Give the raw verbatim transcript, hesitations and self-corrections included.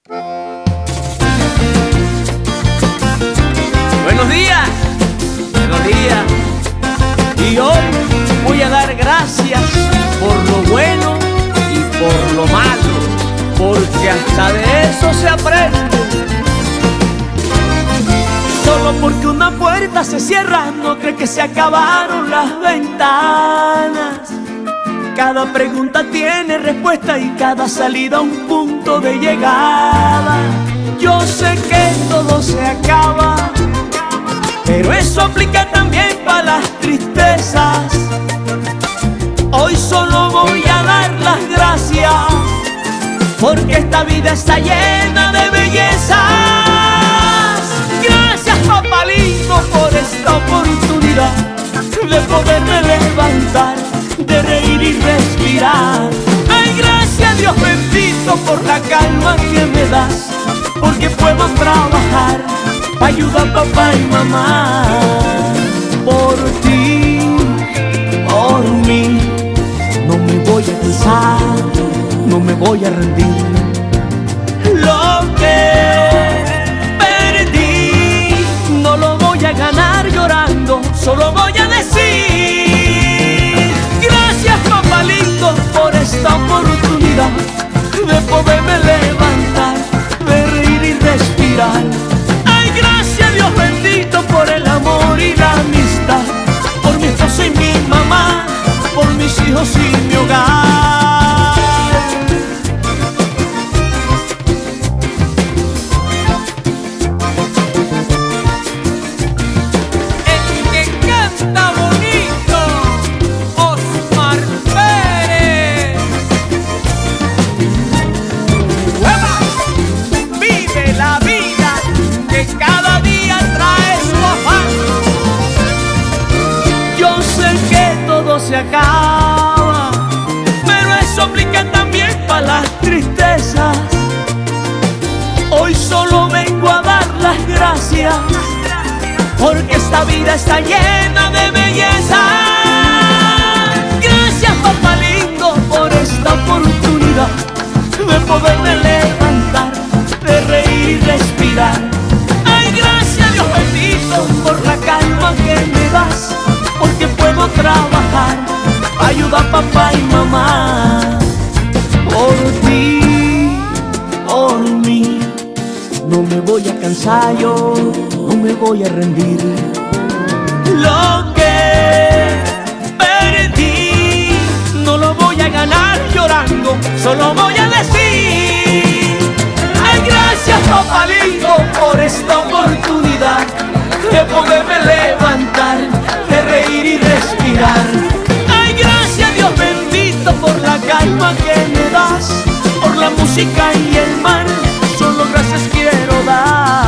Buenos días, buenos días. Y hoy voy a dar gracias por lo bueno y por lo malo, porque hasta de eso se aprende. Solo porque una puerta se cierra no cree que se acabaron las ventanas. Cada pregunta tiene respuesta y cada salida un punto de llegada. Yo sé que todo se acaba, pero eso aplica también para las tristezas. Hoy solo voy a dar las gracias, porque esta vida está llena de bellezas. Gracias, papá lindo, por esta oportunidad de poderme levantar, de reír y respirar. Ay, gracias, Dios bendito, por la calma que me das, porque puedo trabajar para ayudar a papá y mamá. Por ti, por mí, no me voy a cansar, no me voy a rendir. Lo que perdí no lo voy a ganar llorando, solo voy a decir gracias, papá lindo, por esta oportunidad de poderme levantar, de reír y respirar. Ay, gracias, Dios bendito, por el amor y la amistad, por mi esposa y mi mamá, por mis hijos y mi hogar. Se acaba, pero eso aplica también para las tristezas. Hoy solo vengo a dar las gracias, porque esta vida está llena de belleza. Gracias, papá lindo, por esta oportunidad de poderme levantar, de reír y respirar. Ay, gracias, Dios bendito, por la calma que me das, porque puedo trabajar, ayudar a papá y mamá. Por ti, por mí, no me voy a cansar, yo no me voy a rendir. Lo que perdí no lo voy a ganar llorando, solo voy a decir ay, gracias, papá lindo, por esta oportunidad de poderme levantar, de reír y respirar. Ay, gracias, Dios bendito, por la calma que me das, por la música y el mar, solo gracias quiero dar.